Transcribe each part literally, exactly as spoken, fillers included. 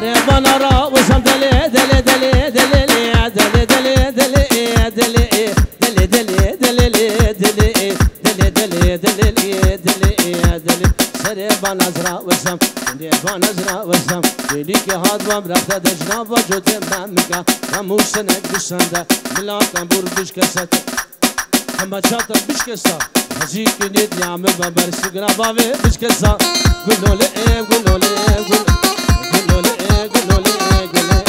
سر بانا را وسم دلی دلی دلی دلی دلی دلی دلی دلی دلی دلی دلی دلی دلی دلی دلی دلی سر بانا زرا وسم دلی بانا زرا وسم دلی که هاد بام رفته دجنا و جوته ممکا رموشنک دشنده ملاکم بور بشکست اما چاطر بشکستا هزی کنید نیامه و برسگنا باوی بشکستا گلوله گلوله گلوله گلوله گلوله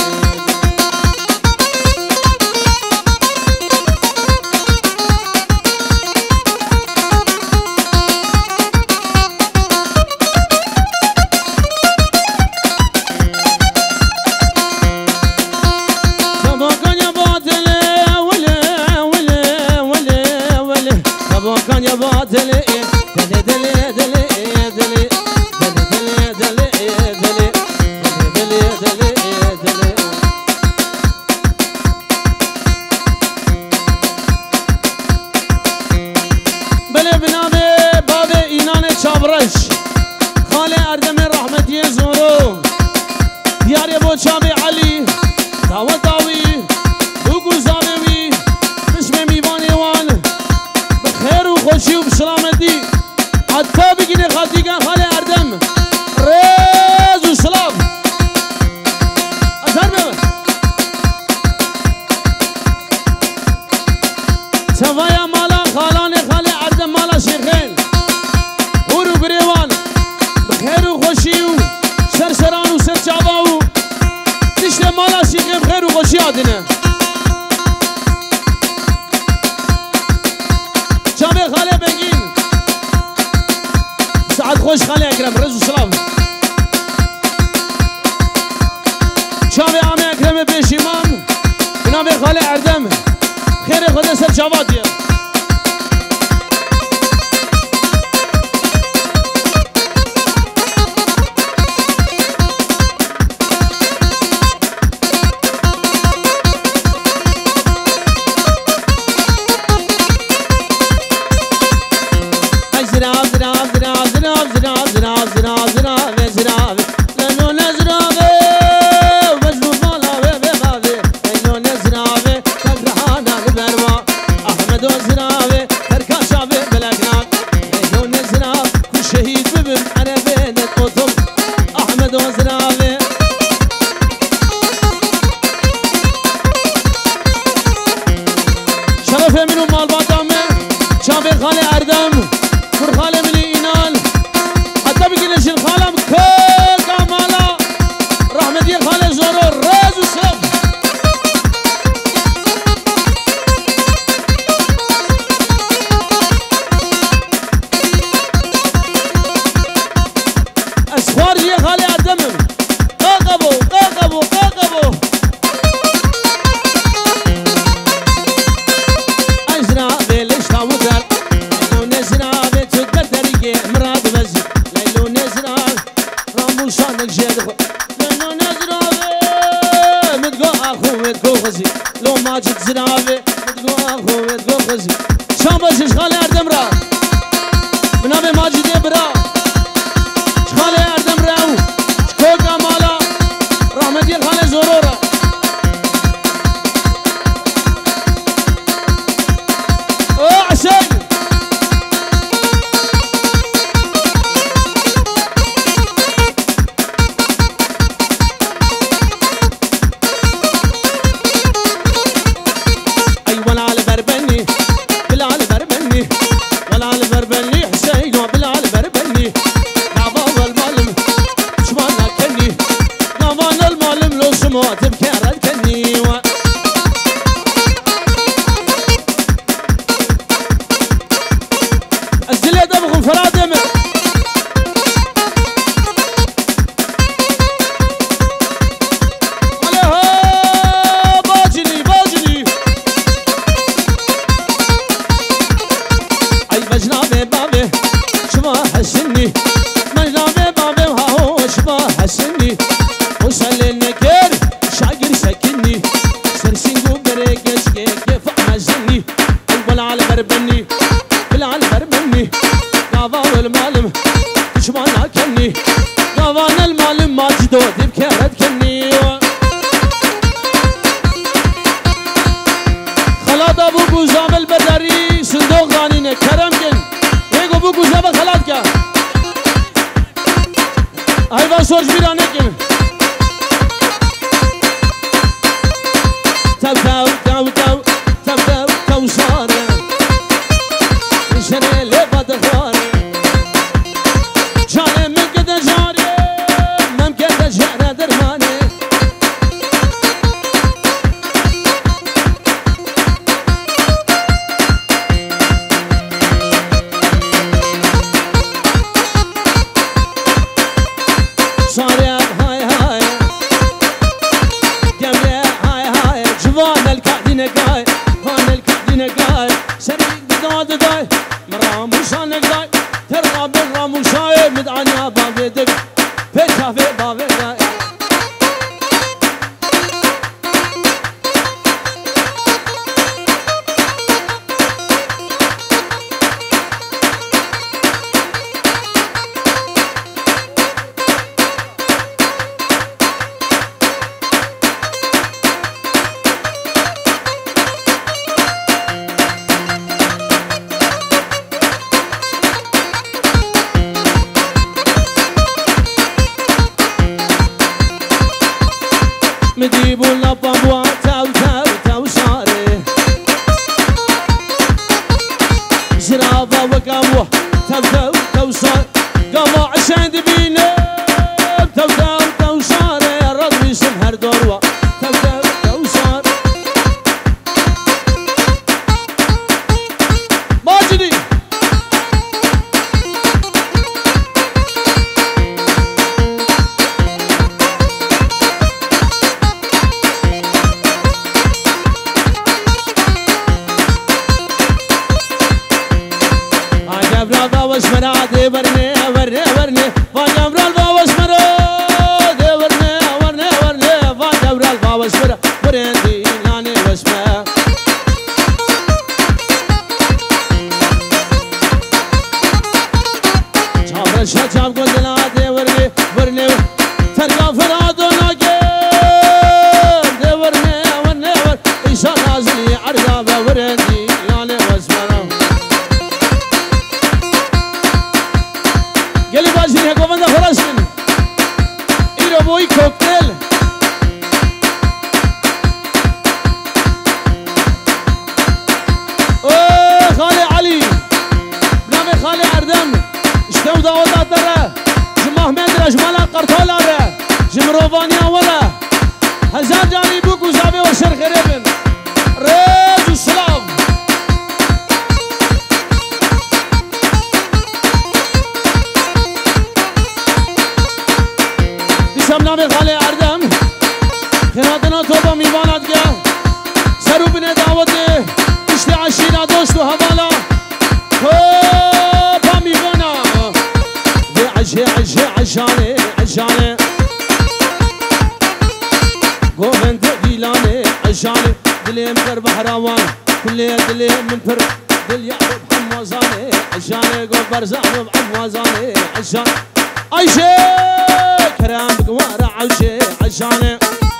خوش خاله اکرم رزو سلام شاوه عام اکرم پیشیمان بنام خاله اردم خیر خدا سر جواد دیا Ayva sorç bir anekim. Tav tav tav tav tav tav tav şare. Şerele badhare. Cane memkede jare, memkede jare dermane. Şare hay hay. Gemle hay hay. Civan el kadine gay, han el kadine gay. Şerik bidadı day. مراموشانك داي ترى بالراموشاي مدعنا بابدك بيتافي بابدك مديبو لبابوا تاو تاو تاو شاري جرابا وقاموا تاو تاو تاو شاري قاموا عشان دبينا تاو تاو تاو شاري رضوي سمهر دوروا تاو تاو تاو شاري ماجدي باوش مرا دے ورنے ورنے ورنے واجبرال باوش مرا دے ورنے ورنے ورنے واجبرال باوش مرا ورندی لانے وشما چاور شا چاو کو دلا دے ورنے ورنے ترگا فرادو ناگے دے ورنے ورنے ور ایشا نازلی عرضا ورندی لانے وشما Geli bacini je komanda Horaskin Iro boji koktel اوه خالي علي بنامي خالي اردم اشتو داودا دره جم احمد رجمالا قرطالا ره جم روفانيا ولا هزار جاني بوك وزابي وشر خريبن ريز وسلاف نامي خالي اردم خيراتنا توبا ميوانات گیا سرو بني دعوتي اشتي عشينا دوستو حوالا توبا ميوانا دي عشي عشي عشاني عشاني قوهند ديلاني عشاني دلي مكر بحراوان كلي دلي من فر دل يعرب حموزاني عشاني قوه برزاني بحموزاني عشاني عشي كرام بقوارع عشي عشاني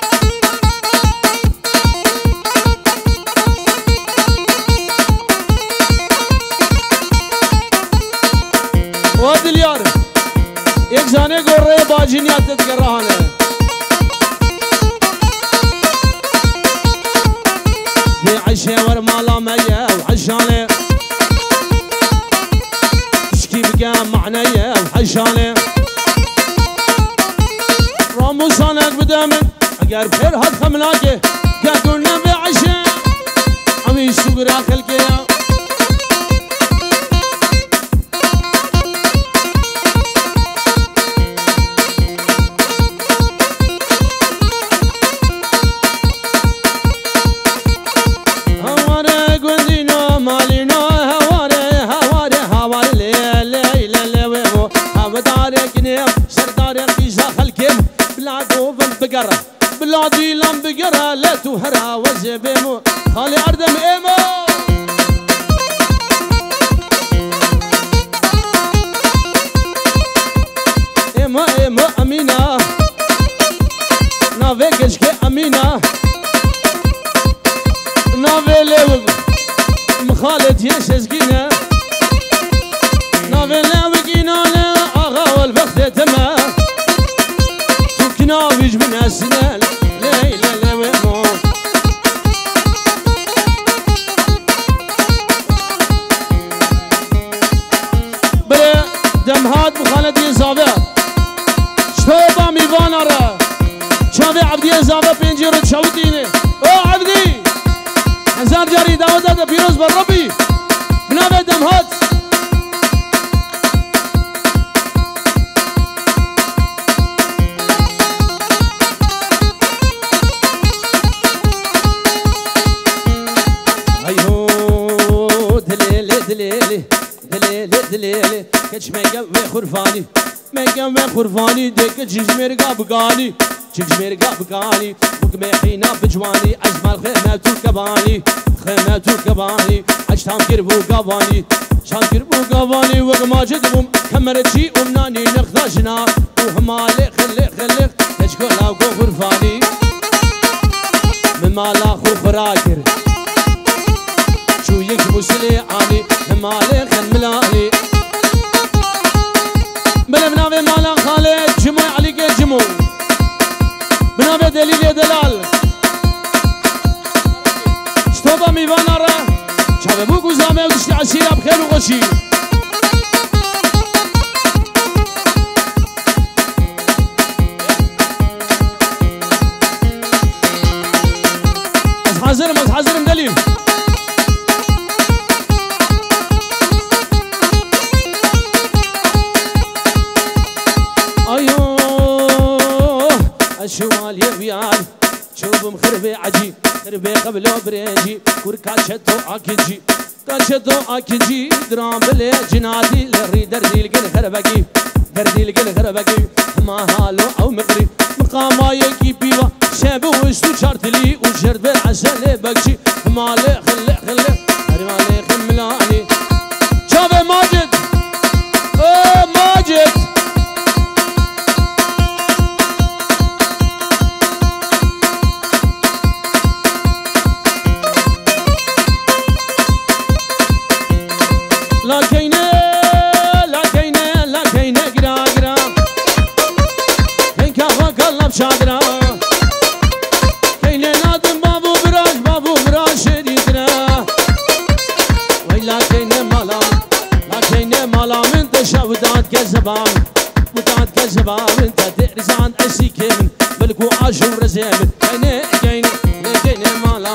ودليار एक जाने को रे बाजी नहीं आदत कर रहा है ये عشي ور مالا ميا وعشاني اشكي بقى معنيا وعشاني راموسانك بدامن اگر بخير هاد خملاكي قاقولنا بعشا عمي الشقرا خلقيا هواري قندينو مالينو هواري هواري هواري لي لي لي ويمو هوداري قنيم سرداري قيشا خلقيم بلادو بقرة بلادي لم بقرة لا تهرى وزبيمو خالي أردم إيمو إيمو إيمو أمينة نافيكش كي أمينة نافيلي مخالد يشزقينا نافيلي وقينا آغا والفخت تما تيج من السنة ليلة لويمو بره دمهات بخالدي زاوه شتوبا ميوان آره شاوه عبدی زاوه پنجی رو شاوتینه او عبدی هزار جاری دعوت ده پیروز بر ربی بنابه دمهات دليلي دليلي دليلي كش ميقوي خرفاني ميقوي خرفاني ديك جيج مرقا بقاني جيج مرقا بقاني وقمي حينا بجواني عزمال خيمة كباني خيمة كباني عشتام كربو قواني شام كربو قواني وقما جدبهم كمرتشي ومناني نخداشنا وهمالي خلي خلي تشكو لاوكو خرفاني من مالا خو خراكر شو يكبو سلي عالي مالي خن ملالي بلا بنابي مالا خالد جمو عليك جمو بنابي دليل دلال شطوبا ميوانا را شابه بو قزامه ودشتي عشيرة بخير وغشي از حاضرم از حاضرم دليل الشوال يبيان شوف مخربي عجي خربي قبله بريجي وركاشتو اكجي كاشتو اكجي درام بلي جنادي لري دردي القل خربقي دردي القل خربقي ما هالو او مقري مقاما يكي بيوا شاب وشتو شارتلي وشرد بالعسل بقشي مالي خلي خلي مالي خملاني شوف ماجد اوه ماجد لكينه لكينه لكينه قرا قرا كينك فقلب شادرا كينه نادم بابو براش بابو براش شديدنا ويلا كينه مالا لكينه مالا من تشاودات كزبان ودات كزبان انت ترزان اسيكم ملكو عاشور رزيم كينه كينه كينه مالا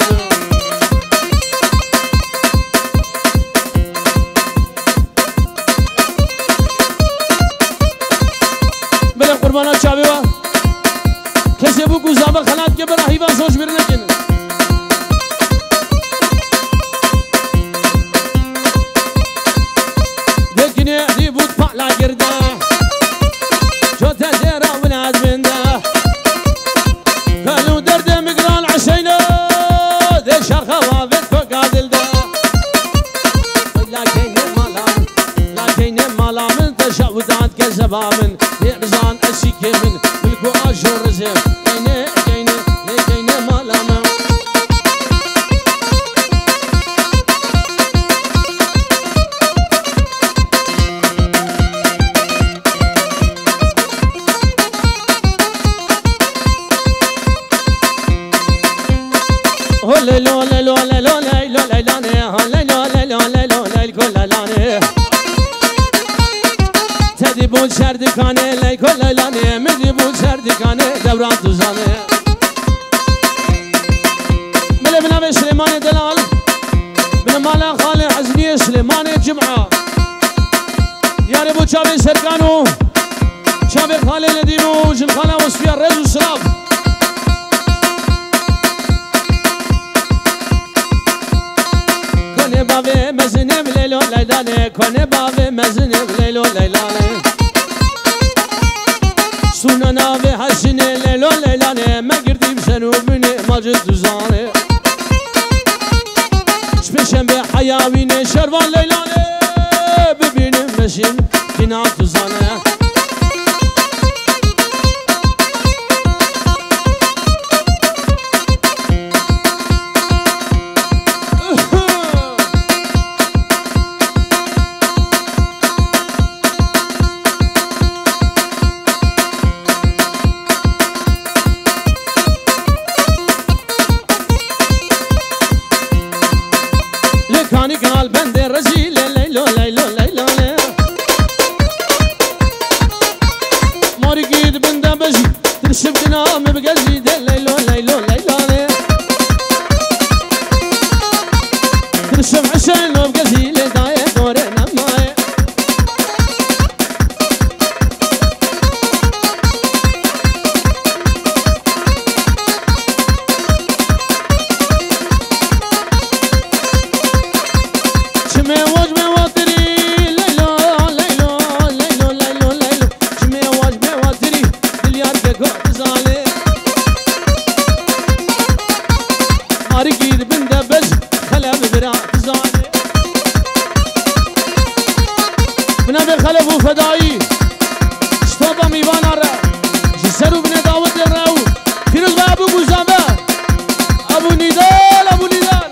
قربانا چاویوا کسی بو گوزابه خلات که برا حیوان سوش برنه کنه دکنه دی بود پالا گرده جو تزیرا ولاد منده کلو درد مقران عشینا دی شرخه وافد فقادل ده لكن مالا لكن مالا من تشاودات كزبامن يرزان اسيكمن ملكو اجور رزم كينه كينه كينه مالا من هلا لا لا لا لا لا لا لا لا لا لا لا لا لا تدي بول شردكانه لي كل لانه مدي بول شردكانه دوران توزانه ملي بنا سليمان دلال بنا مالا خالي حزنيه سليمان جمعه يا ربو شابي سركانو شابي خالي نديمو جن خاله وصفيا رز وسلاف كوني بابي مزني بليلو ليلانه كوني بابي مزني بليلو ليلانه سونانا ve hasine lelo leylane me girdim senu beni macit düzane Şpeşen be hayavine şervan leylane bebenim meşin kina düzane ماری گید بنده بجی ترشم دنام بگزی ده لیلو لیلو لیلانه ترشم حسین و بگزی لدای دوره نمایه فدایی شتابا میوانا را جسرو بنا دعوت راو فیروز با ابو گوزابه ابو نیدال ابو نیدال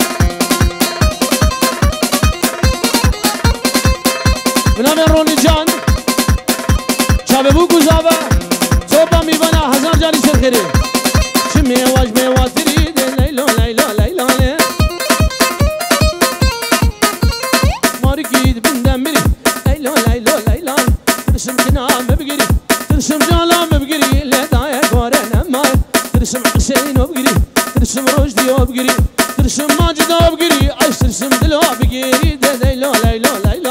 بنا من رونی جان چاب ابو گوزابه صوبا میوانا هزار جانی سرخیری چمی واج میواتری ده لیلو لیلو لیلو نه ماری گید بندم میری لیلو لیلو لیلو ترسم كنام بقري ترسم جالام بقري لدايا قورنا ماي ترسم حسين وبقري ترسم رشدي وبقري ترسم ماجد وبقري عايش ترسم دلو بقري ليلو ليلو ليلو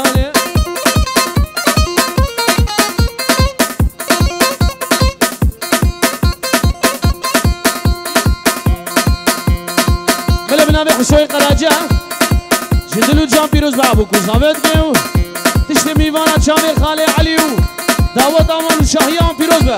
بلا بنابي حسوي قراجة جدلو جان بيروز بابو كوزابت بيو تشتي ميوانا شامل خالي عليو دعوت آمان شاهیان پیروز به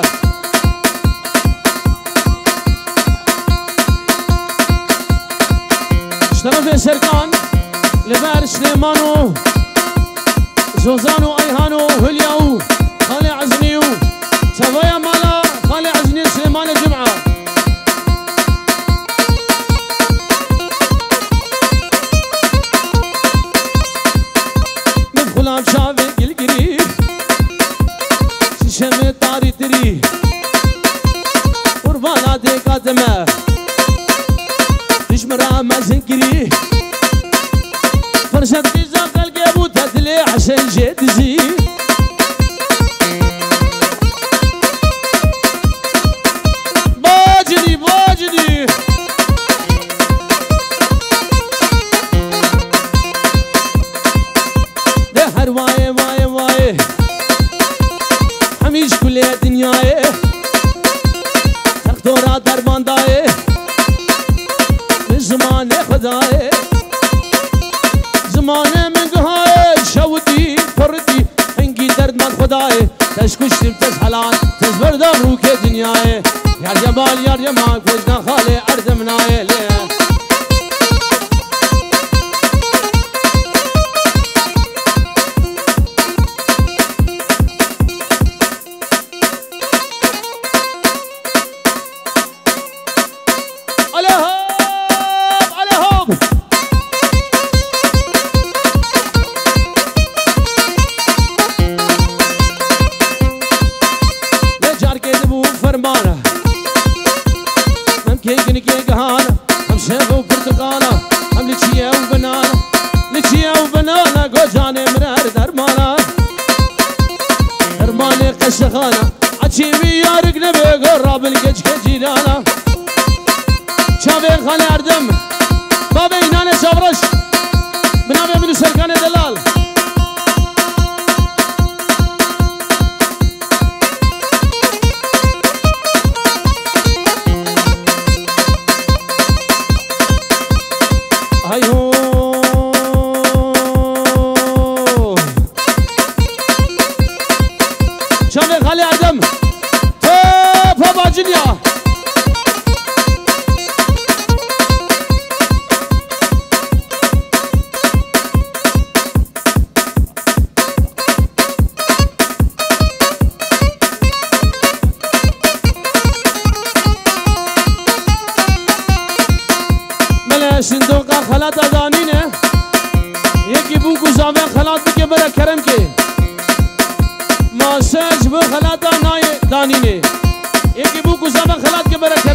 اشترف سرکان لبر سلیمانو زوزانو ایهانو هلیاو خالي عزنیو سوایا مالا خالي عزنی سلیمان جمعه مدخلام شاوه گلگری شم تاری تری قربانا دے قدمه دشمرا مزنگری فرشت دیزا قلقی ابو تدلی حسن جدزی باجدی باجدی ده هر وای وای وای همیش کل دنیای تختورا در باندای زمان خدای زمان من گهای شودی پردی هنگی درد من خدای تشکشتیم تز حلان تز بردم رو که دنیای یار جمال یار جمال کجنا خاله اردمنای لی شخانة عتشيمي يارق نبي قرب الكج كجيلانا شافي خالي أردم بابي نانا شابرش بنابي منو سركان دلال هاي هو شافي خالي أردم توب هبا جنيا صندوقا خلات دانینه یکی بو گزاوه خلات بکه بره کرم که ماسج بو خلات نای دانینه یکی بو گزاوه خلات که بره